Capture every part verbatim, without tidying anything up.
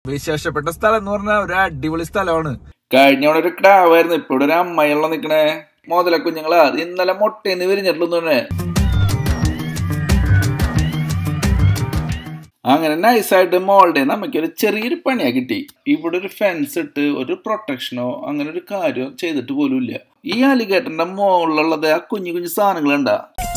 വിശേഷപ്പെട്ട സ്ഥലം എന്ന് പറഞ്ഞാൽ ഒരു അടിപൊളി സ്ഥലമാണ്. കഴിഞ്ഞവിടെ ഒരു ക്ടാവായിരുന്നു, ഇപ്പൊ ഇവിടെ ഒരു അമ്മയുള്ള നിക്കണേ മോതല കുഞ്ഞുങ്ങളാ. ഇന്നലെ മുട്ടേന്ന് വിരിഞ്ഞിട്ടുള്ളൂ തന്നെ. അങ്ങനെ നൈസായിട്ട് മോളുടെ നമുക്കൊരു ചെറിയൊരു പണിയാ കിട്ടി. ഇവിടെ ഒരു ഫെൻസ് ഇട്ട് ഒരു പ്രൊട്ടക്ഷനോ അങ്ങനെ ഒരു കാര്യം ചെയ്തിട്ട് പോലും ഇല്ല. ഈ അലിഗേറ്ററിന്റെ മുകളിലുള്ളത് ആ കുഞ്ഞു കുഞ്ഞു സാധനങ്ങളുണ്ടാ.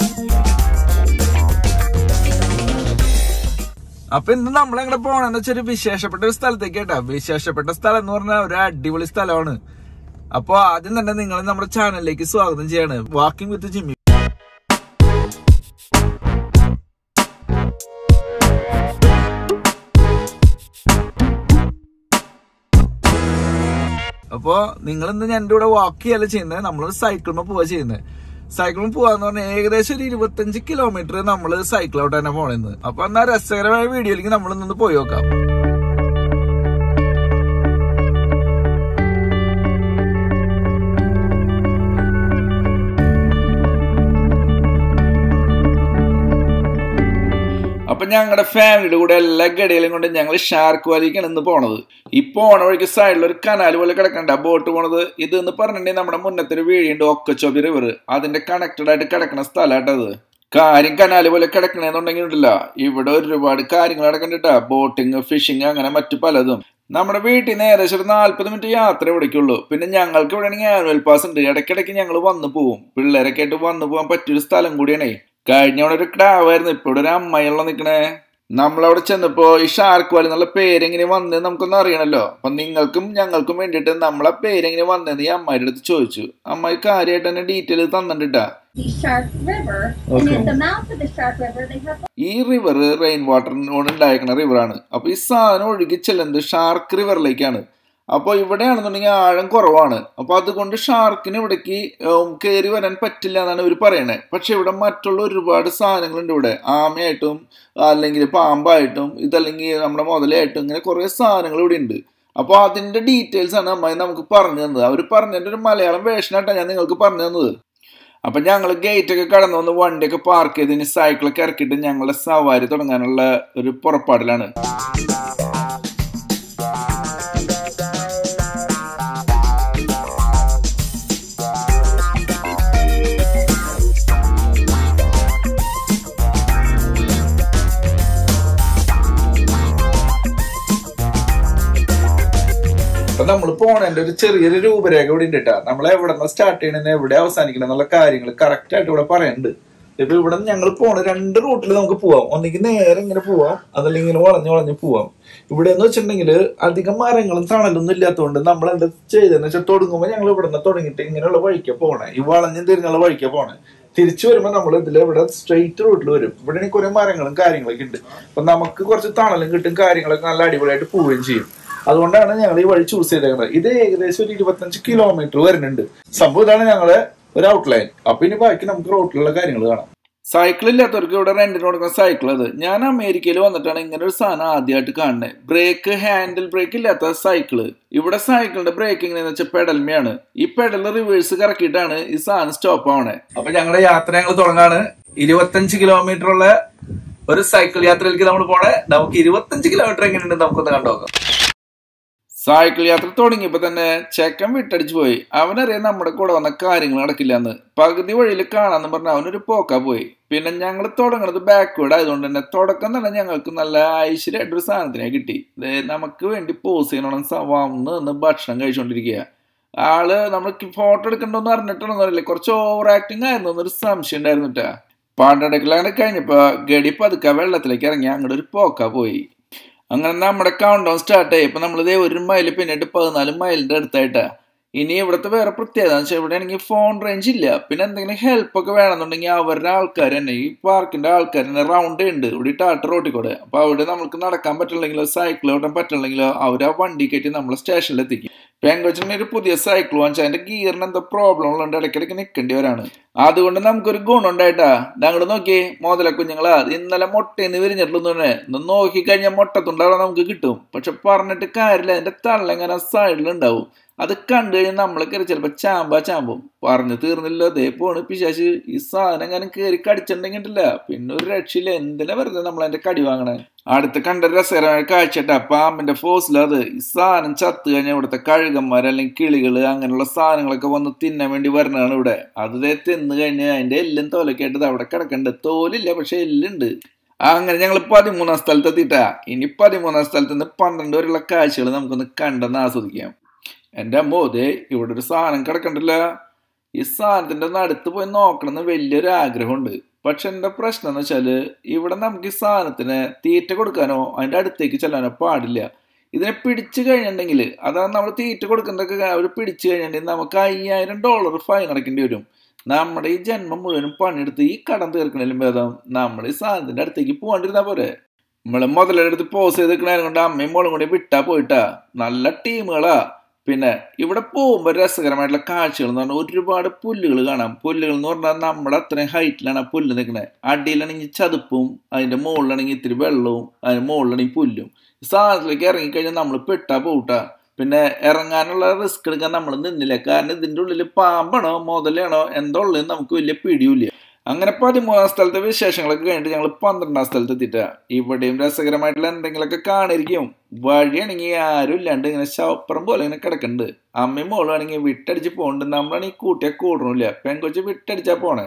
അപ്പൊ ഇന്ന് നമ്മളെങ്ങനെ പോണെന്ന് വെച്ചൊരു വിശേഷപ്പെട്ട ഒരു സ്ഥലത്തേക്ക് കേട്ടാ. വിശേഷപ്പെട്ട സ്ഥലം എന്ന് പറഞ്ഞാൽ ഒരു അടിപൊളി സ്ഥലമാണ്. അപ്പൊ ആദ്യം തന്നെ നിങ്ങൾ നമ്മുടെ ചാനലിലേക്ക് സ്വാഗതം ചെയ്യാണ്, വാക്കിംഗ് വിത്ത് ജിമ്മി. അപ്പൊ നിങ്ങൾ ഇന്ന് ഞാൻ എന്റെ കൂടെ വാക്ക് ചെയ്യല്ല ചെയ്യുന്നത്, നമ്മളൊരു സൈക്കിളിന് പോവാ ചെയ്യുന്നത്. സൈക്കിളിൽ പോവാന്ന് പറഞ്ഞാൽ ഏകദേശം ഒരു ഇരുപത്തഞ്ച് കിലോമീറ്റർ നമ്മള് സൈക്കിളോട്ട് തന്നെ പോണെന്ന്. അപ്പൊ എന്നാ രസകരമായ വീഡിയോയിലേക്ക് നമ്മൾ ഇന്ന് പോയി നോക്കാം. അപ്പൊ ഞങ്ങളുടെ ഫാമിലിയുടെ കൂടെ എല്ലാ ഗഡികളും കൊണ്ട് ഞങ്ങൾ ഷാർക്ക് വാലിക്കാണ് ഇന്ന് പോണത്. ഈ പോണ വഴിക്ക് സൈഡിൽ ഒരു കനാൽ പോലെ കിടക്കണ്ട ബോട്ട് പോണത്. ഇത് എന്ന് പറഞ്ഞിട്ടുണ്ടെങ്കിൽ നമ്മുടെ മുന്നത്തൊരു വീഴിയുണ്ട് ഒക്കച്ചോബി റിവർ, അതിന്റെ കണക്റ്റഡ് ആയിട്ട് കിടക്കുന്ന സ്ഥലമായിട്ടത്. കാര്യം കനാല് പോലെ കിടക്കണെന്നുണ്ടെങ്കിൽ ഉണ്ടല്ല, ഇവിടെ ഒരുപാട് കാര്യങ്ങൾ നടക്കണ്ടിട്ടാ. ബോട്ടിങ്, ഫിഷിങ്, അങ്ങനെ മറ്റു പലതും. നമ്മുടെ വീട്ടിൽ നിന്ന് ഏകദേശം ഒരു നാല്പത് മിനിറ്റ് യാത്ര ഇവിടേക്കുള്ളൂ. പിന്നെ ഞങ്ങൾക്ക് ഇവിടെ ആണെങ്കിൽ ആനുവൽ പാസ് ഉണ്ട്, ഇടയ്ക്കിടയ്ക്ക് ഞങ്ങൾ വന്നു പോവും. പിള്ളേരൊക്കെ ആയിട്ട് വന്നു പോകാൻ പറ്റിയൊരു സ്ഥലം കൂടിയാണേ. കഴിഞ്ഞവിടെ ഒരു ക്ടാവായിരുന്നു, ഇപ്പൊ ഇവിടെ ഒരു അമ്മയുള്ള നിക്കണേ. നമ്മളവിടെ ചെന്നപ്പോ ഈ ഷാർക്ക് വാലി എന്നുള്ള പേരെങ്ങനെ വന്നതെന്ന് നമുക്കൊന്നും അറിയണല്ലോ. അപ്പൊ നിങ്ങൾക്കും ഞങ്ങൾക്കും വേണ്ടിയിട്ട് നമ്മളെ പേരെങ്ങനെ വന്നതെന്ന് ഈ അമ്മായിയുടെ അടുത്ത് ചോദിച്ചു. അമ്മായി കാര്യമായിട്ട് തന്നെ ഡീറ്റെയിൽ തന്നിട്ടാ. ഈ റിവർ റെയിൻ വാട്ടറിനോട് ഉണ്ടായിരിക്കുന്ന റിവറാണ്. അപ്പൊ ഈ സാധനം ഒഴുകി ചെല്ലുന്നത് ഷാർക്ക് റിവറിലേക്കാണ്. അപ്പോൾ ഇവിടെയാണെന്നുണ്ടെങ്കിൽ ആഴം കുറവാണ്. അപ്പൊ അതുകൊണ്ട് ഷാർക്കിന് ഇവിടേക്ക് കയറി വരാൻ പറ്റില്ല എന്നാണ് ഇവർ പറയണേ. പക്ഷെ ഇവിടെ മറ്റുള്ള ഒരുപാട് സാധനങ്ങളുണ്ട്. ഇവിടെ ആമയായിട്ടും അല്ലെങ്കിൽ പാമ്പായിട്ടും ഇതല്ലെങ്കിൽ നമ്മുടെ മുതലായിട്ടും ഇങ്ങനെ കുറെ സാധനങ്ങൾ ഇവിടെ ഉണ്ട്. അപ്പൊ അതിന്റെ ഡീറ്റെയിൽസ് ആണ് അമ്മായി നമുക്ക് പറഞ്ഞു തന്നത്. അവർ പറഞ്ഞതിന്റെ ഒരു മലയാളം വേർഷനായിട്ടാണ് ഞാൻ നിങ്ങൾക്ക് പറഞ്ഞു തന്നത്. അപ്പൊ ഞങ്ങൾ ഗേറ്റ് ഒക്കെ കടന്നു വന്ന് വണ്ടിയൊക്കെ പാർക്ക് ചെയ്തതിന് സൈക്കിളൊക്കെ ഇറക്കിയിട്ട് ഞങ്ങളുടെ സവാരി തുടങ്ങാനുള്ള ഒരു പുറപ്പാടിലാണ്. നമ്മൾ പോണേന്റെ ഒരു ചെറിയൊരു രൂപരേഖ ഇവിടെ ഉണ്ട് കേട്ടാ. നമ്മൾ എവിടെ നിന്ന് സ്റ്റാർട്ട് ചെയ്യണമെന്ന് എവിടെ അവസാനിക്കണം എന്നുള്ള കാര്യങ്ങൾ കറക്റ്റ് ആയിട്ട് ഇവിടെ പറയുന്നുണ്ട്. ഇപ്പൊ ഇവിടെ ഞങ്ങൾ പോണ രണ്ട് റൂട്ടിൽ നമുക്ക് പോവാം. ഒന്നെങ്കിൽ നേരെ ഇങ്ങനെ പോവാം, അതല്ലെങ്കിൽ ഇങ്ങനെ വളഞ്ഞു വളഞ്ഞു പോവാം. ഇവിടെ എന്ന് വെച്ചിട്ടുണ്ടെങ്കിൽ അധികം മരങ്ങളും തണലൊന്നും ഇല്ലാത്തതുകൊണ്ട് നമ്മൾ എന്താ ചെയ്തതെന്ന് വെച്ചാൽ തുടങ്ങുമ്പോൾ ഞങ്ങൾ ഇവിടെ നിന്ന് തുടങ്ങിയിട്ട് ഇങ്ങനെയുള്ള വഴിക്കാ പോണേ, ഈ വളഞ്ഞും തിരിഞ്ഞുള്ള വഴിക്കാ പോണേ. തിരിച്ചു വരുമ്പോൾ നമ്മൾ ഇതിൽ ഇവിടെ സ്ട്രെയിറ്റ് റൂട്ടിൽ വരും. ഇവിടെ കുറെ മരങ്ങളും കാര്യങ്ങളൊക്കെ ഉണ്ട്. അപ്പൊ നമുക്ക് കുറച്ച് തണലും കിട്ടും, കാര്യങ്ങളൊക്കെ നല്ല അടിപൊളിയായിട്ട് പോവുകയും ചെയ്യും. അതുകൊണ്ടാണ് ഞങ്ങൾ ഈ വഴി ചൂസ് ചെയ്തേക്കുന്നത്. ഇത് ഏകദേശം ഒരു ഇരുപത്തഞ്ച് കിലോമീറ്റർ വരുന്നുണ്ട്. സംഭവം ഇതാണ് ഞങ്ങളെ ഒരു ഔട്ട്ലൈൻ. അപ്പൊ ഇനി ബാക്കി നമുക്ക് റോട്ടിലുള്ള കാര്യങ്ങൾ കാണാം. സൈക്കിൾ ഇല്ലാത്തവർക്ക് ഇവിടെ റെന്റിന് കൊടുക്കുന്ന സൈക്കിൾ അത്. ഞാൻ അമേരിക്കയിൽ വന്നിട്ടാണ് ഇങ്ങനെ ഒരു സാധനം ആദ്യമായിട്ട് കാണുന്നത്. ബ്രേക്ക്, ഹാൻഡിൽ ബ്രേക്ക് ഇല്ലാത്ത സൈക്കിള്. ഇവിടെ സൈക്കിളിന്റെ ബ്രേക്കിംഗ് എന്ന് വെച്ചാൽ പെഡൽമയാണ്. ഈ പെഡൽ റിവേഴ്സ് കറക്കിയിട്ടാണ് ഈ സാധനം സ്റ്റോപ്പ് ആവണേ. അപ്പൊ ഞങ്ങളുടെ യാത്ര ഞങ്ങൾ തുടങ്ങാണ്. ഇരുപത്തഞ്ച് കിലോമീറ്റർ ഉള്ള ഒരു സൈക്കിൾ യാത്രയിലേക്ക് നമ്മൾ പോണേ. നമുക്ക് ഇരുപത്തഞ്ച് കിലോമീറ്റർ എങ്ങനെയുണ്ട് നമുക്കൊന്ന് കണ്ടുനോക്കാം. സൈക്കിൾ യാത്ര തുടങ്ങിയപ്പോ തന്നെ ചെക്കൻ വിട്ടടിച്ചു പോയി. അവനറിയാൻ നമ്മുടെ കൂടെ വന്ന കാര്യങ്ങൾ നടക്കില്ലെന്ന്. പകുതി വഴിയിൽ കാണാന്ന് പറഞ്ഞ അവനൊരു പോക്കാ പോയി. പിന്നെ ഞങ്ങൾ തുടങ്ങുന്നത് ബാക്ക്വേർഡ് ആയതുകൊണ്ട് തന്നെ തുടക്കം തന്നെ ഞങ്ങൾക്ക് നല്ല ഐശ്വര്യമായിട്ടൊരു സാധനത്തിനെ കിട്ടി. നമുക്ക് വേണ്ടി പോസ് ചെയ്യണം വന്ന് നിന്ന് ഭക്ഷണം കഴിച്ചുകൊണ്ടിരിക്കുക. ആള് നമ്മൾക്ക് ഫോട്ടോ എടുക്കണ്ടോന്ന് അറിഞ്ഞിട്ടുണ്ടോന്ന് അറിയില്ല, കുറച്ച് ഓവർ ആക്ടിങ് ആയിരുന്നു എന്നൊരു സംശയം ഉണ്ടായിരുന്നിട്ടാ. പാണ്ടെടുക്കൽ അങ്ങനെ കഴിഞ്ഞപ്പോ ഗഡി പതുക്കെ വെള്ളത്തിലേക്ക് ഇറങ്ങി അങ്ങോട്ട് ഒരു പോക്കാ പോയി. അങ്ങനെ നമ്മുടെ കൗണ്ട് ഡൗൺ സ്റ്റാർട്ട് ആയി. ഇപ്പൊ നമ്മളിതേ ഒരു മൈൽ പിന്നിട്ട് പതിനാല് മൈലിന്റെ അടുത്തായിട്ടാ. ഇനി ഇവിടുത്തെ വേറെ പ്രത്യേകത വെച്ചാൽ ഇവിടെ ആണെങ്കിൽ ഫോൺ റേഞ്ച് ഇല്ല. പിന്നെ എന്തെങ്കിലും ഹെൽപ്പ് ഒക്കെ വേണമെന്നുണ്ടെങ്കിൽ അവരുടെ ആൾക്കാർ തന്നെ, ഈ പാർക്കിന്റെ ആൾക്കാർ തന്നെ റൗണ്ട് ഉണ്ട് ഇവിടെ ടാട്ട റോട്ടിക്കൂടെ. അപ്പൊ അവിടെ നമുക്ക് നടക്കാൻ പറ്റില്ലെങ്കിലോ സൈക്കിൾ ഓടാൻ പറ്റില്ലെങ്കിലോ അവർ ആ വണ്ടി കയറ്റി നമ്മളെ സ്റ്റേഷനിൽ എത്തിക്കും. പെങ്കൊച്ചിന് ഒരു പുതിയ സൈക്കിൾ വാങ്ങിച്ചാൽ അതിന്റെ ഗിയറിന് എന്തോ പ്രോബ്ലം ഉള്ളതുകൊണ്ട് ഇടയ്ക്കിടയ്ക്ക് നിൽക്കേണ്ടി വരാണ്. അതുകൊണ്ട് നമുക്കൊരു ഗുണം ഉണ്ടായിട്ടാ. ഞങ്ങൾ നോക്കി മുതല കുഞ്ഞുങ്ങളാ ഇന്നലെ മുട്ടയിന്ന് വിരിഞ്ഞിട്ടുള്ളൂ. നോക്കി കഴിഞ്ഞാൽ മുട്ടത്തുണ്ടാവാൻ നമുക്ക് കിട്ടും. പക്ഷെ പറഞ്ഞിട്ട് കാര്യമില്ല, അതിന്റെ തള്ളെങ്ങനെ സൈഡിലുണ്ടാവും. അത് കണ്ടു കഴിഞ്ഞാൽ നമ്മളെ കയറി ചിലപ്പോ ചാമ്പാ ചാമ്പും. പറഞ്ഞു തീർന്നില്ല, അതേ പോണ് പിശാശ്. ഈ സാധനം എങ്ങനെ കയറി കടിച്ചിട്ടുണ്ടെങ്കിട്ടില്ല പിന്നെ ഒരു രക്ഷയില്ല. എന്തിനാ വെറുതെ നമ്മൾ അതിന്റെ കടി വാങ്ങണേ. അടുത്ത് കണ്ട രസകരമായ കാഴ്ചട്ടാ പാമ്പിന്റെ ഫോസിലത്. ഈ സാധനം ചത്തു കഴിഞ്ഞാൽ ഇവിടുത്തെ കഴുകന്മാർ അല്ലെങ്കിൽ കിളികള് അങ്ങനെയുള്ള സാധനങ്ങളൊക്കെ വന്ന് തിന്നാൻ വേണ്ടി വരണതാണ് ഇവിടെ. അത് തിന്ന് കഴിഞ്ഞാൽ അതിന്റെ എല്ലും തോലൊക്കെ ആയിട്ട് അവിടെ കിടക്കണ്ട്. തോലില്ല പക്ഷെ എല്ലുണ്ട്. അങ്ങനെ ഞങ്ങൾ പതിമൂന്നാം സ്ഥലത്ത് എത്തിയിട്ടാ. ഇനി പതിമൂന്നാം സ്ഥലത്ത് നിന്ന് പന്ത്രണ്ട് വരെയുള്ള കാഴ്ചകൾ നമുക്കൊന്ന് കണ്ടെന്ന് ആസ്വദിക്കാം. എന്റെ അമ്മോദേ, ഇവിടെ ഒരു സാധനം കിടക്കണ്ടല്ല. ഈ സാധനത്തിന്റെ ഒന്ന് അടുത്ത് പോയി നോക്കണമെന്ന് വലിയൊരു ആഗ്രഹമുണ്ട്. പക്ഷെ എന്റെ പ്രശ്നം എന്ന് വെച്ചാല് ഇവിടെ നമുക്ക് ഈ സാധനത്തിന് തീറ്റ കൊടുക്കാനോ അതിന്റെ അടുത്തേക്ക് ചെല്ലാനോ പാടില്ല. ഇതിനെ പിടിച്ചു കഴിഞ്ഞിട്ടുണ്ടെങ്കിൽ, അതാണ് നമ്മൾ തീറ്റ കൊടുക്കുന്നതൊക്കെ അവർ പിടിച്ചു കഴിഞ്ഞിട്ടുണ്ടെങ്കിൽ നമുക്ക് അയ്യായിരം ഡോളർ ഫൈൻ അടക്കേണ്ടി വരും. നമ്മുടെ ഈ ജന്മം മുഴുവനും പണിയെടുത്ത് ഈ കടം തീർക്കണേലും ഭേദം നമ്മൾ ഈ സാധനത്തിന്റെ അടുത്തേക്ക് പോകാണ്ടിരുന്നാ പോരെ. നമ്മള് മുതലെടുത്ത് പോസ് ചെയ്ത് നിൽക്കണേരം കൊണ്ട് അമ്മയും മോളും കൂടി വിട്ടാ പോയിട്ടാ. നല്ല ടീമുകളാ. പിന്നെ ഇവിടെ പോകുമ്പോൾ രസകരമായിട്ടുള്ള കാഴ്ചകൾ എന്ന് പറഞ്ഞാൽ ഒരുപാട് പുല്ലുകൾ കാണാം. പുല്ലുകൾ എന്ന് പറഞ്ഞാൽ നമ്മുടെ അത്രയും ഹൈറ്റിലാണ് ആ പുല്ല് നിൽക്കുന്നത്. അടിയിലാണെങ്കിൽ ചതുപ്പും അതിന്റെ മുകളിലാണെങ്കിൽ ഇത്തിരി വെള്ളവും അതിന്റെ മുകളിലാണെങ്കിൽ പുല്ലും. സാധനത്തിലേക്ക് ഇറങ്ങിക്കഴിഞ്ഞാൽ നമ്മൾ പെട്ടാ പോട്ടാ. പിന്നെ ഇറങ്ങാനുള്ള റിസ്ക് എടുക്കാൻ നമ്മൾ നിന്നില്ല. കാരണം ഇതിന്റെ ഉള്ളിൽ പാമ്പാണോ മുതലാണോ എന്തോ ഉള്ളത് നമുക്ക് വലിയ പിടിയില്ല. അങ്ങനെ പതിമൂന്നാം സ്ഥലത്തെ വിശേഷങ്ങളൊക്കെ കഴിഞ്ഞിട്ട് ഞങ്ങൾ പന്ത്രണ്ടാം സ്ഥലത്ത് എത്തിയിട്ടാ. ഇവിടെയും രസകരമായിട്ടുള്ള എന്തെങ്കിലുമൊക്കെ കാണിരിക്കും. വഴിയാണെങ്കിൽ ആരും ഇല്ലാണ്ട് ഇങ്ങനെ ശവപ്പുറം പോലെ ഇങ്ങനെ കിടക്കുന്നുണ്ട്. അമ്മയും മോളും ആണെങ്കിൽ വിട്ടടിച്ച് പോകണ്ട്. നമ്മളാണെങ്കിൽ കൂട്ടിയാൽ കൂടണില്ല. പെൺകൊച്ച് വിട്ടടിച്ചാ പോണേ.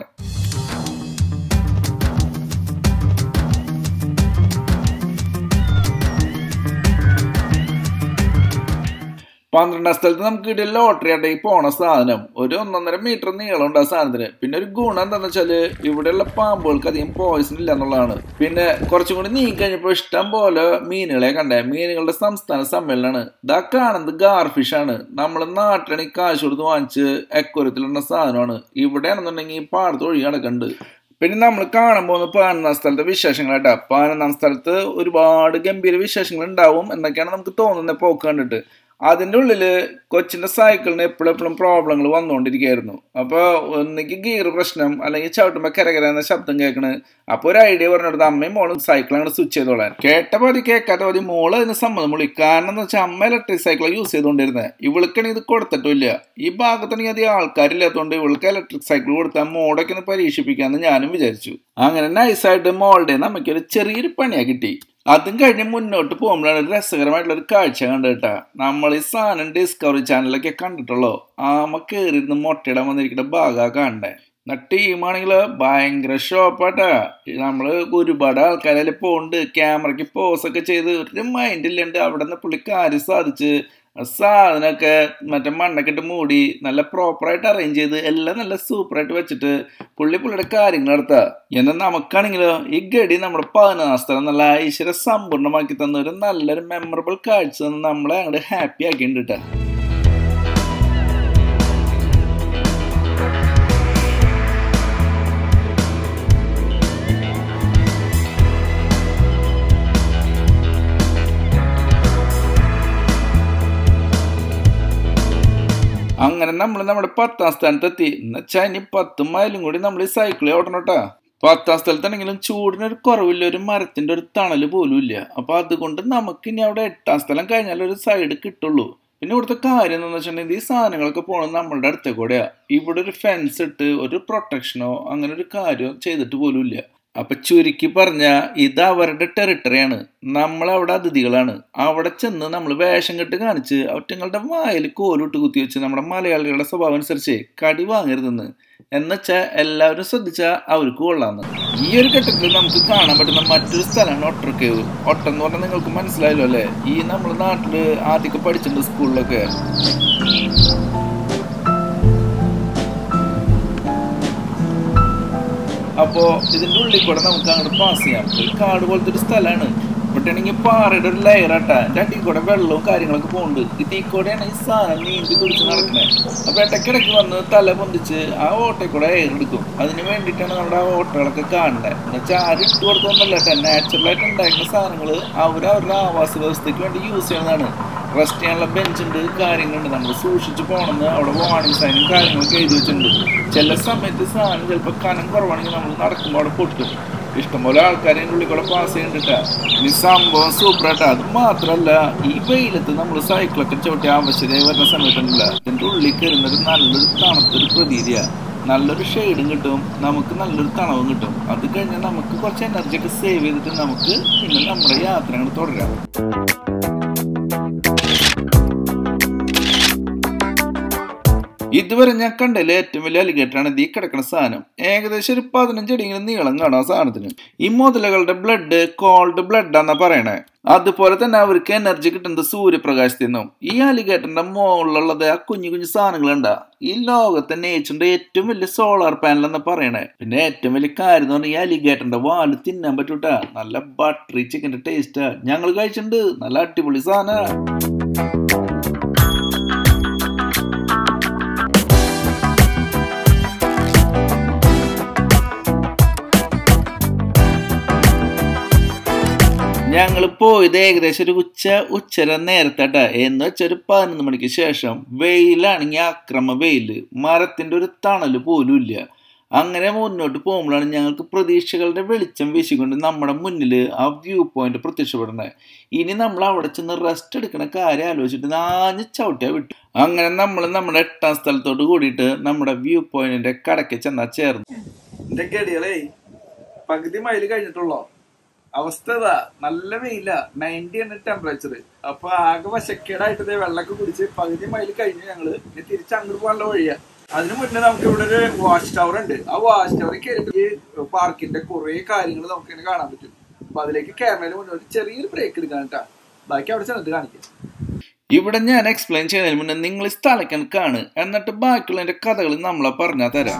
പന്ത്രണ്ടാം സ്ഥലത്ത് നമുക്ക് കിട്ടിയ ലോട്ടറി ആട്ടെ പോണ സാധനം. ഒരു ഒന്നൊന്നര മീറ്റർ നീളമുണ്ട് ആ സാധനത്തിന്. പിന്നെ ഒരു ഗുണം എന്താണെന്ന് വെച്ചാല് ഇവിടെയുള്ള പാമ്പുകൾക്ക് അധികം പോയിസൺ ഇല്ല എന്നുള്ളതാണ്. പിന്നെ കുറച്ചും കൂടി നീങ്ങി കഴിഞ്ഞപ്പോൾ ഇഷ്ടം പോലെ മീനുകളെ കണ്ടേ. മീനുകളുടെ സംസ്ഥാന സമ്മേളനമാണ്. ഇതാ കാണുന്നത് ഗാർഫിഷ് ആണ്. നമ്മളെ നാട്ടിലാണ് ഈ കാശ് കൊടുത്ത് വാങ്ങിച്ച് എക്കോരത്തിലുള്ള സാധനമാണ്. ഇവിടെയാണെന്നുണ്ടെങ്കിൽ പാടത്ത് ഒഴുകി നടക്കുന്നുണ്ട്. പിന്നെ നമ്മൾ കാണാൻ പോകുന്ന പതിനൊന്നാം സ്ഥലത്തെ വിശേഷങ്ങളായിട്ടാ. പതിനൊന്നാം സ്ഥലത്ത് ഒരുപാട് ഗംഭീര വിശേഷങ്ങൾ ഉണ്ടാവും എന്നൊക്കെയാണ് നമുക്ക് തോന്നുന്നത് പോക്ക് കണ്ടിട്ട്. അതിൻ്റെ ഉള്ളില് കൊച്ചിന്റെ സൈക്കിളിന് എപ്പോഴും എപ്പോഴും പ്രോബ്ലങ്ങൾ വന്നുകൊണ്ടിരിക്കുകയായിരുന്നു. അപ്പൊ ഒന്നിക്ക് ഗിയർ പ്രശ്നം അല്ലെങ്കിൽ ചവിട്ടുമ്പോ കരകര എന്ന ശബ്ദം കേൾക്കണ്. അപ്പൊ ഒരു ഐഡിയ പറഞ്ഞെടുത്ത് അമ്മയും മോളും സൈക്കിൾ അങ്ങനെ സ്വിച്ച് ചെയ്തോളാൻ. കേട്ട പതി കേൾക്കാത്ത പതി മോള് അതിന് സമ്മതം വിളി. കാരണം എന്ന് വെച്ചാൽ അമ്മ ഇലക്ട്രിക് സൈക്കിൾ യൂസ് ചെയ്തുകൊണ്ടിരുന്നത്. ഇവൾക്കാണെങ്കിൽ ഇത് കൊടുത്തിട്ടില്ല. ഈ ഭാഗത്താണെങ്കിൽ അധികം ആൾക്കാരില്ലാത്തതുകൊണ്ട് ഇവൾക്ക് ഇലക്ട്രിക് സൈക്കിൾ കൊടുത്താൽ മോടൊക്കെ ഒന്ന് പരീക്ഷിപ്പിക്കാന്ന് ഞാനും വിചാരിച്ചു. അങ്ങനെ നൈസായിട്ട് മോളുടെ നമുക്കൊരു ചെറിയൊരു പണിയാ കിട്ടി. അതും കഴിഞ്ഞ് മുന്നോട്ട് പോകുമ്പോഴാണ് ഒരു രസകരമായിട്ടുള്ള ഒരു കാഴ്ച കണ്ടിട്ടാ. നമ്മൾ ഈ സാധനം ഡിസ്കവറി ചാനലൊക്കെ കണ്ടിട്ടുള്ളോ. ആമ കയറിയിരുന്ന് മുട്ടയിടാൻ വന്നിരിക്കുന്ന ഭാഗ കാണണ്ടേ. ടീമാണെങ്കില് ഭയങ്കര ഷോപ്പാട്ടാ. നമ്മള് ഒരുപാട് ആൾക്കാരെ പോണ്ട് ക്യാമറയ്ക്ക് പോസൊക്കെ ചെയ്ത് ഒരു മൈൻഡ് ഇല്ലാണ്ട് അവിടെ നിന്ന് പുള്ളി കാര്യം സാധിച്ച് സാധനമൊക്കെ മറ്റേ മണ്ണൊക്കെ ഇട്ട് മൂടി നല്ല പ്രോപ്പറായിട്ട് അറേഞ്ച് ചെയ്ത് എല്ലാം നല്ല സൂപ്പറായിട്ട് വെച്ചിട്ട് പുള്ളി പുള്ളിയുടെ കാര്യങ്ങൾ നടത്തുക. എന്നാൽ നമുക്കാണെങ്കിലോ ഈ ഗഡി നമ്മുടെ പതിനാറ് സ്ഥലം നല്ല ഐശ്വര്യ സമ്പൂർണ്ണമാക്കി തന്ന ഒരു നല്ലൊരു മെമ്മറബിൾ കാഴ്ച തന്ന് നമ്മളെ അങ്ങോട്ട് ഹാപ്പി ആക്കിയിട്ടാ. അങ്ങനെ നമ്മൾ നമ്മുടെ പത്താം സ്ഥാനത്ത് എത്തി. എന്നുവെച്ചാൽ ഇനി പത്ത് മൈലും കൂടി നമ്മൾ ഈ സൈക്കിളിൽ ഓടണോട്ടാ. പത്താം സ്ഥലത്താണെങ്കിലും ചൂടിനൊരു കുറവില്ല, ഒരു മരത്തിന്റെ ഒരു തണല് പോലും ഇല്ല. അപ്പൊ അതുകൊണ്ട് നമുക്ക് ഇനി അവിടെ എട്ടാം സ്ഥലം കഴിഞ്ഞാൽ ഒരു സൈഡ് കിട്ടുള്ളൂ. പിന്നെ ഇവിടുത്തെ കാര്യം എന്താണെന്ന് വെച്ചിട്ടുണ്ടെങ്കിൽ ഈ സാധനങ്ങളൊക്കെ പോകണം നമ്മളുടെ അടുത്ത കൂടെയാ. ഇവിടെ ഒരു ഫെൻസ് ഇട്ട് ഒരു പ്രൊട്ടക്ഷനോ അങ്ങനെ ഒരു കാര്യം ചെയ്തിട്ട് പോലും ഇല്ല. അപ്പൊ ചുരുക്കി പറഞ്ഞ ഇത് അവരുടെ ടെറിട്ടറിയാണ്. നമ്മളവിടെ അതിഥികളാണ്. അവിടെ ചെന്ന് നമ്മൾ വേഷം കെട്ട് കാണിച്ച് ഒറ്റങ്ങളുടെ വായിൽ കോലിട്ട് കുത്തി വെച്ച് നമ്മുടെ മലയാളികളുടെ സ്വഭാവം അനുസരിച്ച് കടി വാങ്ങരുതെന്ന്. എന്നുവെച്ചാൽ എല്ലാവരും ശ്രദ്ധിച്ചാൽ അവർക്ക് കൊള്ളാന്ന്. ഈ ഒരു ഘട്ടത്തിൽ നമുക്ക് കാണാൻ പറ്റുന്ന മറ്റൊരു സ്ഥലമാണ് ഒട്ടർക്കേവ്. ഒട്ടം എന്ന് പറഞ്ഞാൽ നിങ്ങൾക്ക് മനസ്സിലായല്ലോ അല്ലെ. ഈ നമ്മുടെ നാട്ടില് ആദ്യമൊക്കെ പഠിച്ചിട്ടുണ്ട് സ്കൂളിലൊക്കെ. അപ്പോ ഇതിന്റെ ഉള്ളിൽ കൂടെ നമുക്ക് അങ്ങോട്ട് പാസ് ചെയ്യാം. ഒരു കാട് പോലത്തെ ഒരു സ്ഥലമാണ്. ഇവിടെ ആണെങ്കിൽ പാറയുടെ ഒരു ലെയറാട്ടാ, എൻ്റെ അടി കൂടെ വെള്ളവും കാര്യങ്ങളൊക്കെ പോകുന്നുണ്ട്. ഇതിൽ കൂടെയാണ് ഈ സാധനം നീന്തി കുടിച്ച് നടക്കണേ. അപ്പൊ ഇടയ്ക്കിടയ്ക്ക് വന്ന് തല പൊന്തിച്ച് ആ ഓട്ടയിൽ കൂടെ എയർ എടുക്കും. അതിന് വേണ്ടിയിട്ടാണ് നമ്മുടെ ആ ഓട്ടകളൊക്കെ കാണുന്നത്. എന്ന് വെച്ചാൽ ആരും ഇട്ട് കൊടുത്തൊന്നുമല്ല കേട്ടോ, നാച്ചുറലായിട്ട് ഉണ്ടായിരുന്ന സാധനങ്ങൾ അവർ അവരുടെ ആവാസ വ്യവസ്ഥയ്ക്ക് വേണ്ടി യൂസ് ചെയ്യുന്നതാണ്. റെസ്റ്റ് ചെയ്യാനുള്ള ബെഞ്ചുണ്ട്, കാര്യങ്ങളുണ്ട്. നമ്മൾ സൂക്ഷിച്ച് പോകണമെന്ന് അവിടെ വാർണിംഗ് സൈനും കാര്യങ്ങളൊക്കെ എഴുതി വെച്ചിട്ടുണ്ട്. ചില സമയത്ത് സാധനം ചിലപ്പോൾ കനം കുറവാണെങ്കിൽ നമ്മൾ നടക്കുമ്പോൾ അവിടെ പൊട്ടും. ഇഷ്ടംപോലെ ആൾക്കാരെ ഉള്ളിൽ കൂടെ പാസ് ചെയ്യണ്ടിട്ടാ. ഇനി സംഭവം സൂപ്പറായിട്ടാ. അത് മാത്രമല്ല, ഈ വെയിലത്ത് നമ്മൾ സൈക്കിളൊക്കെ ചവിട്ടി ആവശ്യതയായി വരുന്ന സമയത്തുണ്ടല്ല, ഇതിൻ്റെ ഉള്ളിൽ കയറുന്നൊരു നല്ലൊരു തണുത്തൊരു പ്രതീതിയാണ്. നല്ലൊരു ഷെയ്ഡും കിട്ടും, നമുക്ക് നല്ലൊരു തണവും കിട്ടും. അത് കഴിഞ്ഞാൽ നമുക്ക് കുറച്ച് എനർജി ഒക്കെ സേവ് ചെയ്തിട്ട് നമുക്ക് പിന്നെ നമ്മുടെ യാത്രകൾ തുടരാം. ഇതുവരെ ഞാൻ കണ്ടതിൽ ഏറ്റവും വലിയ അലിഗേറ്ററാണ് ഈ കിടക്കുന്ന സാധനം. ഏകദേശം ഒരു പതിനഞ്ചടിയെങ്കിലും നീളം കാണും ആ സാധനത്തിന്. ഈ മുതലകളുടെ ബ്ലഡ് കോൾഡ് ബ്ലഡാന്നാ പറയണേ. അതുപോലെ തന്നെ അവർക്ക് എനർജി കിട്ടുന്നത് സൂര്യപ്രകാശത്തിൽ നിന്നും. ഈ അലിഗേറ്ററിന്റെ മുകളിലുള്ളത് ആ കുഞ്ഞു കുഞ്ഞു സാധനങ്ങളുണ്ടാ. ഈ ലോകത്തെ നേച്ചറിന്റെ ഏറ്റവും വലിയ സോളാർ പാനൽ എന്ന് പറയണേ. പിന്നെ ഏറ്റവും വലിയ കാര്യം എന്ന് പറഞ്ഞാൽ ഈ അലിഗേറ്ററിന്റെ വാല് തിന്നാൻ പറ്റൂട്ടാ. നല്ല ബട്ടറി ചിക്കന്റെ ടേസ്റ്റാ. ഞങ്ങൾ കഴിച്ചിട്ടുണ്ട്. നല്ല അടിപൊളി സാധന. ഞങ്ങൾ പോയത് ഏകദേശം ഒരു ഉച്ച ഉച്ചര നേരത്തട്ട. എന്ന് വെച്ചാൽ ഒരു പതിനൊന്ന് മണിക്ക് ശേഷം. വെയിലാണെങ്കിൽ അക്രമ വെയില്, മരത്തിന്റെ ഒരു തണല് പോലും ഇല്ല. അങ്ങനെ മുന്നോട്ട് പോകുമ്പോഴാണ് ഞങ്ങൾക്ക് പ്രതീക്ഷകളുടെ വെളിച്ചം വീശിക്കൊണ്ട് നമ്മുടെ മുന്നിൽ ആ വ്യൂ പോയിന്റ് പ്രത്യക്ഷപ്പെടുന്നത്. ഇനി നമ്മൾ അവിടെ ചെന്ന് റെസ്റ്റ് എടുക്കുന്ന കാര്യം ആലോചിച്ചിട്ട് നാഞ്ഞ് ചവിട്ടിയാ വിട്ടു. അങ്ങനെ നമ്മൾ നമ്മുടെ എട്ടാം സ്ഥലത്തോട്ട് കൂടിയിട്ട് നമ്മുടെ വ്യൂ പോയിന്റിന്റെ കടക്ക് ചെന്നാ ചേർന്നു. എന്റെ ഗടികളെ പകുതി മൈല് കഴിഞ്ഞിട്ടുള്ളോ? അവസ്ഥ ഇതാ, നല്ല വെയില, നയൻറ്റി ആണ് ടെമ്പറേച്ചർ. അപ്പൊ ആകെ വശക്കേടായിട്ട് വെള്ളമൊക്കെ കുടിച്ച് പകുതി മൈൽ കഴിഞ്ഞ് ഞങ്ങള് തിരിച്ച് അങ്ങോട്ട് പോകാനുള്ള വഴിയാ. അതിനു മുന്നേ നമുക്ക് ഇവിടെ ഒരു വാച്ച് ടവർ ഉണ്ട്. ആ വാച്ച് ടവറിൽ കയറിയിട്ട് പാർക്കിന്റെ കുറെ കാര്യങ്ങൾ നമുക്ക് ഇങ്ങനെ കാണാൻ പറ്റും. അപ്പൊ അതിലേക്ക് കയറുന്നതിന് മുന്നേ ഒരു ചെറിയൊരു ബ്രേക്ക് എടുക്കാൻ കേട്ടാ. ബാക്കി അവിടെ ചെന്നിട്ട് കാണിക്കാം. ഇവിടെ ഞാൻ എക്സ്പ്ലെയിൻ ചെയ്യുന്നതിന് മുന്നേ നിങ്ങൾ ഈ സ്ഥലക്കാൻ കാണ്, എന്നിട്ട് ബാക്കിയുള്ളതിന്റെ കഥകൾ നമ്മളെ പറഞ്ഞാൽ തരാം.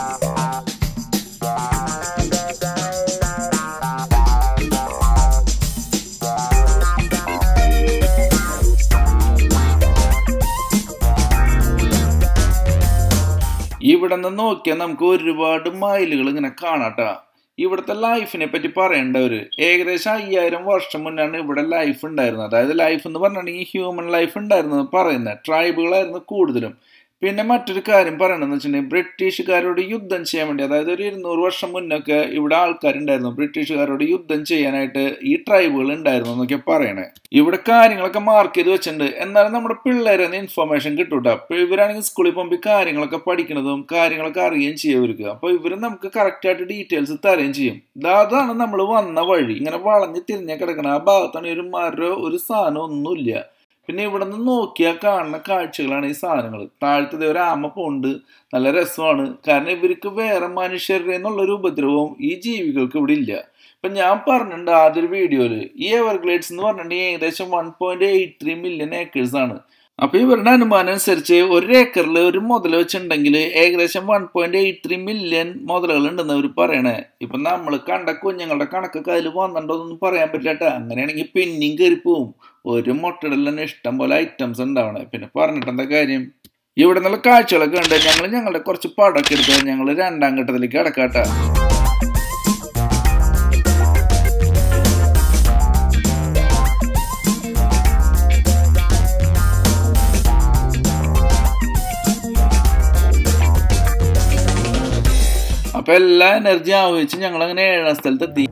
ഇവിടെ നിന്ന് നോക്കിയാൽ നമുക്ക് ഒരുപാട് മൈലുകൾ ഇങ്ങനെ കാണാട്ടാ. ഇവിടുത്തെ ലൈഫിനെ പറ്റി പറയേണ്ടവര് ഏകദേശം അയ്യായിരം വർഷം മുന്നാണ് ഇവിടെ ലൈഫ് ഉണ്ടായിരുന്നത്. അതായത് ലൈഫ് എന്ന് പറഞ്ഞിട്ടുണ്ടെങ്കിൽ ഹ്യൂമൻ ലൈഫ് ഉണ്ടായിരുന്നത് പറയുന്നത്. ട്രൈബുകളായിരുന്നു കൂടുതലും. പിന്നെ മറ്റൊരു കാര്യം പറയണമെന്ന് വെച്ചിട്ടുണ്ടെങ്കിൽ ബ്രിട്ടീഷുകാരോട് യുദ്ധം ചെയ്യാൻ വേണ്ടി, അതായത് ഒരു ഇരുന്നൂറ് വർഷം മുന്നൊക്കെ ഇവിടെ ആൾക്കാരുണ്ടായിരുന്നു ബ്രിട്ടീഷുകാരോട് യുദ്ധം ചെയ്യാനായിട്ട്. ഈ ട്രൈബുകൾ ഉണ്ടായിരുന്നു എന്നൊക്കെ പറയണേ. ഇവിടെ കാര്യങ്ങളൊക്കെ മാർക്ക് ചെയ്ത് വെച്ചിട്ടുണ്ട്. എന്നാലും നമ്മുടെ പിള്ളേരെ ഇൻഫർമേഷൻ കിട്ടൂട്ടോ. അപ്പൊ ഇവരാണെങ്കിൽ സ്കൂളിൽ പോകുമ്പോൾ കാര്യങ്ങളൊക്കെ പഠിക്കുന്നതും കാര്യങ്ങളൊക്കെ അറിയുകയും ചെയ്യും ഇവർക്ക്. അപ്പൊ ഇവര് നമുക്ക് കറക്റ്റ് ആയിട്ട് ഡീറ്റെയിൽസ് തരുകയും ചെയ്യും. അതാണ് നമ്മൾ വന്ന വഴി. ഇങ്ങനെ വളഞ്ഞ് തിരിഞ്ഞ കിടക്കണം. ആ ഭാഗത്താണ് ഒരു മരോ ഒരു സാധനം ഒന്നുമില്ല. പിന്നെ ഇവിടെ നിന്ന് നോക്കിയാൽ കാണുന്ന കാഴ്ചകളാണ് ഈ സാധനങ്ങൾ. താഴത്തെ ഒരു ആമ പോണ്ട്, നല്ല രസമാണ്. കാരണം ഇവർക്ക് വേറെ മനുഷ്യരുടെ എന്നുള്ളൊരു ഉപദ്രവവും ഈ ജീവികൾക്ക് ഇവിടെ ഇല്ല. ഇപ്പൊ ഞാൻ പറഞ്ഞിട്ടുണ്ട് ആദ്യൊരു വീഡിയോയില്, ഈ എവർഗ്ലേഡ്സ് എന്ന് പറഞ്ഞിട്ടുണ്ടെങ്കിൽ ഏകദേശം one point eight three million acres ആണ്. അപ്പൊ ഇവരുടെ അനുമാനം അനുസരിച്ച് ഒരു ഏക്കറിൽ ഒരു മുതൽ വെച്ചിട്ടുണ്ടെങ്കിൽ ഏകദേശം one point eight three million മുതലുകൾ ഉണ്ടെന്ന് അവർ പറയണേ. ഇപ്പൊ നമ്മൾ കണ്ട കുഞ്ഞുങ്ങളുടെ കണക്കൊക്കെ അതിൽ വന്നിട്ടുണ്ടോന്നൊന്നും പറയാൻ പറ്റില്ല. അങ്ങനെയാണെങ്കിൽ പിന്നെയും കയറിപ്പോവും. ഒരു മുട്ടയിൽ തന്നെ ഇഷ്ടം പോലെ ഐറ്റംസ് ഉണ്ടാവണേ. പിന്നെ പറഞ്ഞിട്ട് എന്താ കാര്യം? ഇവിടെ നിന്നുള്ള കാഴ്ചകളൊക്കെ ഉണ്ട്. ഞങ്ങൾ ഞങ്ങളുടെ കുറച്ച് പടമൊക്കെ എടുത്ത് ഞങ്ങൾ രണ്ടാം ഘട്ടത്തിലേക്ക് കിടക്കാട്ടാ. അപ്പൊ എല്ലാ എനർജി ആവശ്യം ഞങ്ങൾ അങ്ങനെ ഏഴാം സ്ഥലത്തെത്തി.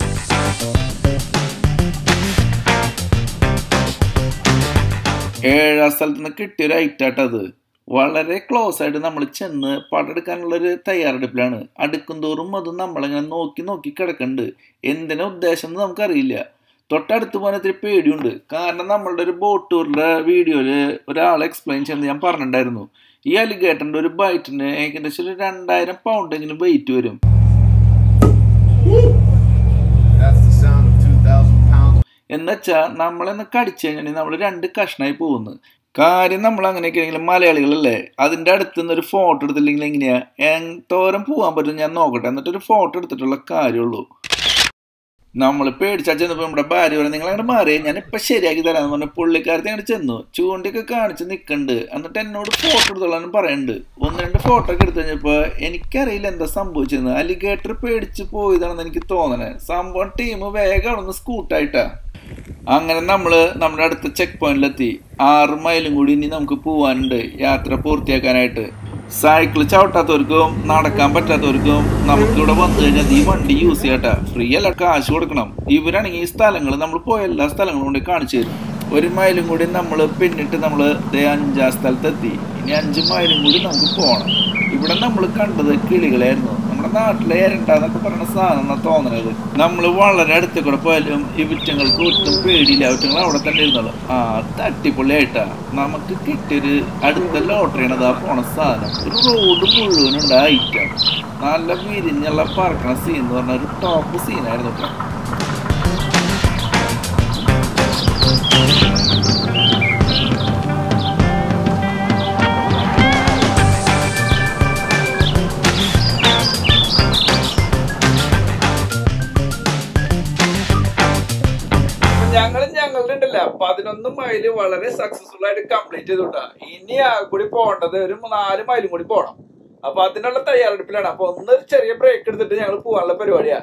ഏഴാം സ്ഥലത്ത് നിന്ന് കിട്ടിയൊരു ഐറ്റാട്ടത്. വളരെ ക്ലോസ് ആയിട്ട് നമ്മൾ ചെന്ന് പടെടുക്കാനുള്ളൊരു തയ്യാറെടുപ്പിലാണ്. അടുക്കും തോറും അത് നമ്മളിങ്ങനെ നോക്കി നോക്കി കിടക്കുന്നുണ്ട്. എന്തിനാ ഉദ്ദേശം എന്ന് നമുക്കറിയില്ല. തൊട്ടടുത്ത് പോകാൻ ഇത്തിരി പേടിയുണ്ട്. കാരണം നമ്മളുടെ ഒരു ബോട്ട് ടൂറിന്റെ വീഡിയോയില് ഒരാൾ എക്സ്പ്ലെയിൻ ചെയ്യുന്നത് ഞാൻ പറഞ്ഞിട്ടുണ്ടായിരുന്നു. ഈ അലിഗേറ്ററിന്റെ ഒരു ബൈറ്റിന് ഏകദേശം ഒരു രണ്ടായിരം പൗണ്ട് എങ്കിലും വെയിറ്റ് വരും. എന്നുവെച്ചാൽ നമ്മളെന്ന് കടിച്ചു കഴിഞ്ഞാൽ നമ്മൾ രണ്ട് കഷ്ണമായി പോകുന്നു. കാര്യം നമ്മൾ അങ്ങനെയൊക്കെ ആണെങ്കിലും മലയാളികളല്ലേ, അതിന്റെ അടുത്ത് നിന്ന് ഒരു ഫോട്ടോ എടുത്തില്ലെങ്കിൽ എങ്ങനെയാ എന്തോരം പോകാൻ പറ്റും ഞാൻ നോക്കട്ടെ, എന്നിട്ടൊരു ഫോട്ടോ എടുത്തിട്ടുള്ള കാര്യമുള്ളൂ. നമ്മൾ പേടിച്ചാ ചെന്നപ്പോ നമ്മുടെ ഭാര്യ പറഞ്ഞു നിങ്ങൾ അങ്ങനെ മാറി ഞാൻ ഇപ്പൊ ശരിയാക്കി തരാന്ന് പറഞ്ഞു. പുള്ളിക്കാരത്തെ അങ്ങോട്ട് ചെന്നു ചൂണ്ടിയൊക്കെ കാണിച്ച് നിക്കണ്ട്. എന്നിട്ട് എന്നോട് ഫോട്ടോ എടുത്തോളാനും പറയുന്നുണ്ട്. ഒന്ന് രണ്ട് ഫോട്ടോ ഒക്കെ എടുത്തു കഴിഞ്ഞപ്പോ എനിക്കറിയില്ല എന്താ സംഭവിച്ചെന്ന്. അലിഗേറ്റർ പേടിച്ച് പോയതാണെന്ന് എനിക്ക് തോന്നണേ. സംഭവം ടീം വേഗം അവിടെ നിന്ന് സ്കൂട്ടായിട്ടാ. അങ്ങനെ നമ്മള് നമ്മുടെ അടുത്ത ചെക്ക് പോയിന്റിലെത്തി. ആറ് മൈലും കൂടി ഇനി നമുക്ക് പോവാനുണ്ട് യാത്ര പൂർത്തിയാക്കാനായിട്ട്. സൈക്കിൾ ചവിട്ടാത്തവർക്കും നടക്കാൻ പറ്റാത്തവർക്കും നമുക്കിവിടെ വന്നു കഴിഞ്ഞാൽ ഈ വണ്ടി യൂസ് ചെയ്യട്ടെ. ഫ്രീ അല്ല, കാശ് കൊടുക്കണം. ഇവരാണെങ്കിൽ ഈ സ്ഥലങ്ങൾ നമ്മൾ പോയ എല്ലാ സ്ഥലങ്ങളും കൊണ്ട് കാണിച്ചു തരും. ഒരു മൈലും കൂടി നമ്മൾ പിന്നിട്ട് നമ്മൾ അഞ്ചാം സ്ഥലത്തെത്തി. ഇനി അഞ്ച് മൈലും കൂടി നമുക്ക് പോകണം. ഇവിടെ നമ്മൾ കണ്ടത് കിളികളായിരുന്നു. നമ്മുടെ നാട്ടിലെ എരണ്ടാന്നൊക്കെ പറയുന്ന സാധനം എന്നാ തോന്നണത്. നമ്മൾ വളരെ അടുത്ത് കൂടെ പോയാലും ഈ വിറ്റങ്ങൾക്ക് ഒട്ടും പേടിയില്ല. വിറ്റങ്ങൾ അവിടെ തന്നെ ഇരുന്നുള്ളൂ. ആ തട്ടിപ്പൊളിയായിട്ടാ നമുക്ക് കിട്ടിയൊരു അടുത്ത ലോട്ടറിയാണത് ആ പോണ സാധനം. ഒരു റോഡ് മുഴുവനുണ്ട് ഐറ്റം. നല്ല വിരിഞ്ഞുള്ള പറക്കണ സീൻ എന്ന് പറഞ്ഞ ഒരു ടോപ്പ് സീനായിരുന്നു കേട്ടോ. ഞങ്ങൾ ഞങ്ങളുടെ ഉണ്ടല്ല പതിനൊന്ന് മൈല് വളരെ സക്സസ്ഫുൾ ആയിട്ട് കംപ്ലീറ്റ് ചെയ്തുട്ടാ. ഇനി ആ കൂടി പോകേണ്ടത് ഒരു നാല് മൈലും കൂടി പോകണം. അപ്പൊ അതിനുള്ള തയ്യാറെടുപ്പിലാണ്. അപ്പൊ ഒന്നൊരു ചെറിയ ബ്രേക്ക് എടുത്തിട്ട് ഞങ്ങൾ പോകാനുള്ള പരിപാടിയാ.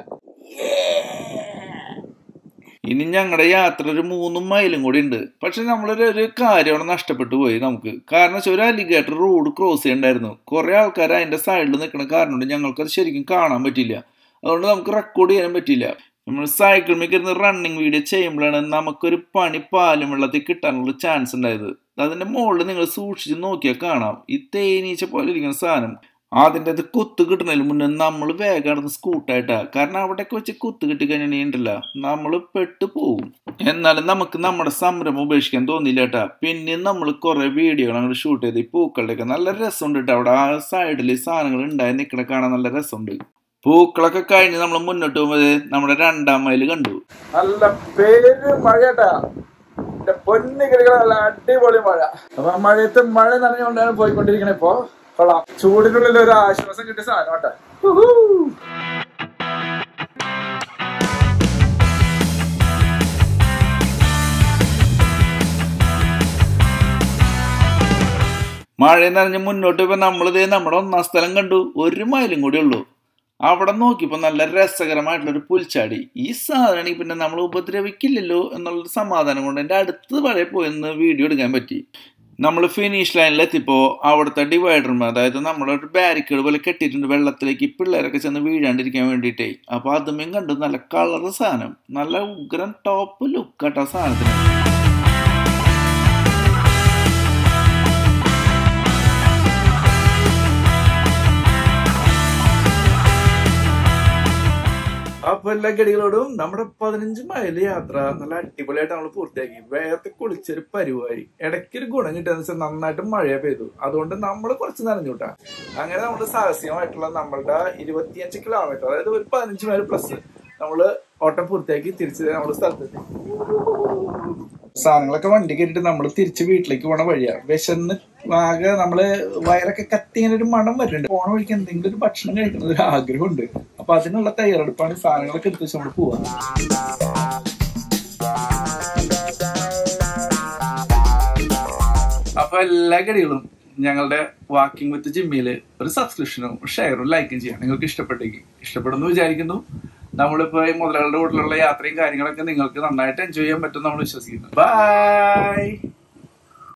ഇനി ഞങ്ങളുടെ യാത്ര ഒരു മൂന്നും മൈലും കൂടി ഉണ്ട്. പക്ഷെ നമ്മളൊരു ഒരു കാര്യം അവിടെ നഷ്ടപ്പെട്ടു പോയി നമുക്ക്. കാരണം വെച്ചാൽ ഒരു അലിഗേറ്റർ റോഡ് ക്രോസ് ചെയ്യണ്ടായിരുന്നു. കുറെ ആൾക്കാർ അതിന്റെ സൈഡിൽ നിൽക്കുന്ന കാരണം കൊണ്ട് ഞങ്ങൾക്കത് ശരിക്കും കാണാൻ പറ്റില്ല. അതുകൊണ്ട് നമുക്ക് റെക്കോർഡ് ചെയ്യാൻ പറ്റില്ല. നമ്മൾ സൈക്കിൾ മിക്കരുന്ന് റണ്ണിങ് വീഡിയോ ചെയ്യുമ്പോഴാണ് നമുക്കൊരു പണി പാലും വെള്ളത്തിൽ കിട്ടാനുള്ള ചാൻസ് ഉണ്ടായത്. അതിന്റെ മുകളിൽ നിങ്ങൾ സൂക്ഷിച്ച് നോക്കിയാൽ കാണാം ഈ തേനീച്ച പോലെ ഇരിക്കുന്ന സാധനം. അതിൻ്റെ അത് കുത്ത് കിട്ടുന്നതിന് മുന്നേ നമ്മൾ വേഗം നടന്ന് സ്കൂട്ടായിട്ടാ. കാരണം അവിടെയൊക്കെ വെച്ച് കുത്ത് കിട്ടി കഴിഞ്ഞിട്ടുണ്ടല്ല നമ്മൾ പെട്ടു പോവും. എന്നാലും നമുക്ക് നമ്മുടെ സംരംഭം ഉപേക്ഷിക്കാൻ തോന്നിയില്ല കേട്ടാ. പിന്നെ നമ്മൾ കുറെ വീഡിയോകൾ അങ്ങോട്ട് ഷൂട്ട് ചെയ്ത് ഈ പൂക്കളുടെയൊക്കെ നല്ല രസമുണ്ട് കേട്ടോ. അവിടെ ആ സൈഡിൽ സാധനങ്ങൾ ഉണ്ടായി നിൽക്കണ കാണാൻ നല്ല രസമുണ്ട്. പൂക്കളൊക്കെ കഴിഞ്ഞ് നമ്മൾ മുന്നോട്ട് പോകുമ്പോൾ നമ്മുടെ രണ്ടാം മൈല് കണ്ടു. നല്ല പേര് മഴട്ടാ. പൊന്നികളികളല്ല അടിപൊളി മഴ. അപ്പൊ മഴയത്ത് മഴ നനഞ്ഞുകൊണ്ടാണ് പോയിക്കൊണ്ടിരിക്കണേ. ഇപ്പൊ കൊള്ളാം. ചൂടിനുള്ളിൽ ഒരു ആശ്വാസം കിട്ടിയ സാധനം കേട്ടാ. മഴ നനഞ്ഞ് മുന്നോട്ട് ഇപ്പൊ നമ്മളിതേ നമ്മുടെ ഒന്നാം സ്ഥലം കണ്ടു. ഒരു മൈലും കൂടി ഉള്ളൂ. അവിടെ നോക്കിയപ്പോ നല്ല രസകരമായിട്ടുള്ളൊരു പുൽച്ചാടി. ഈ സാധനം പിന്നെ നമ്മൾ ഉപദ്രവിക്കില്ലല്ലോ എന്നുള്ളൊരു സമാധാനം കൊണ്ട് എൻ്റെ അടുത്ത് വഴി പോയെന്ന് വീഡിയോ എടുക്കാൻ പറ്റി. നമ്മൾ ഫിനിഷ് ലൈനിൽ എത്തിയപ്പോ അവിടുത്തെ ഡിവൈഡറും അതായത് നമ്മളൊരു ബാരിക്കേഡ് പോലെ കെട്ടിയിട്ടുണ്ട് വെള്ളത്തിലേക്ക് പിള്ളേരൊക്കെ ചെന്ന് വീഴാണ്ടിരിക്കാൻ വേണ്ടിയിട്ടേ. അപ്പൊ അതുമേം കണ്ടു നല്ല കളറ് സാധനം. നല്ല ഉഗ്രം ടോപ്പ് ലുക്കാട്ടോ സാധനത്തിന്. അപ്പൊ എല്ലാ ഗടികളോടും നമ്മുടെ പതിനഞ്ച് മൈല് യാത്ര നല്ല അടിപൊളിയായിട്ട് നമ്മൾ പൂർത്തിയാക്കി. വേഗത്തെ കുളിച്ചൊരു പരിപാടി. ഇടയ്ക്കൊരു ഗുണം കിട്ടിയെന്ന് വെച്ചാൽ നന്നായിട്ട് മഴ പെയ്തു. അതുകൊണ്ട് നമ്മൾ കുറച്ച് നനഞ്ഞുട്ടാ. അങ്ങനെ നമ്മൾ സാഹസികമായിട്ടുള്ള നമ്മളുടെ ഇരുപത്തിയഞ്ച് കിലോമീറ്റർ അതായത് ഒരു പതിനഞ്ച് മൈൽ പ്ലസ് നമ്മള് ഓട്ടം പൂർത്തിയാക്കി തിരിച്ച് നമ്മുടെ സ്ഥലത്തെത്തി. സാധനങ്ങളൊക്കെ വണ്ടി കയറ്റിട്ട് നമ്മൾ തിരിച്ച് വീട്ടിലേക്ക് പോണ വഴിയാ. വിശന്ന് ആകെ നമ്മള് വയറൊക്കെ കത്തി ഇങ്ങനെ ഒരു മണം വരുന്നുണ്ട്. പോണ വഴിക്ക് എന്തെങ്കിലും ഒരു ഭക്ഷണം കഴിക്കുന്ന ഒരു ആഗ്രഹമുണ്ട്. അപ്പൊ അതിനുള്ള തയ്യാറെടുപ്പാണ്. സാധനങ്ങളൊക്കെ എടുത്ത് വെച്ച് നമ്മൾ പോവാ. അപ്പൊ എല്ലാ ഗടികളും ഞങ്ങളുടെ വാക്കിംഗ് വിത്ത് ജിമ്മിയില് ഒരു സബ്സ്ക്രിപ്ഷനും ഷെയറും ലൈക്കും ചെയ്യാം. നിങ്ങൾക്ക് ഇഷ്ടപ്പെട്ടെങ്കിൽ ഇഷ്ടപ്പെടുന്നു വിചാരിക്കുന്നു. നമ്മളിപ്പോ ഈ മുതലാളിയുടെ കൂട്ടിലുള്ള യാത്രയും കാര്യങ്ങളൊക്കെ നിങ്ങൾക്ക് നന്നായിട്ട് എൻജോയ് ചെയ്യാൻ പറ്റും നമ്മൾ വിശ്വസിക്കുന്നു. ബൈ.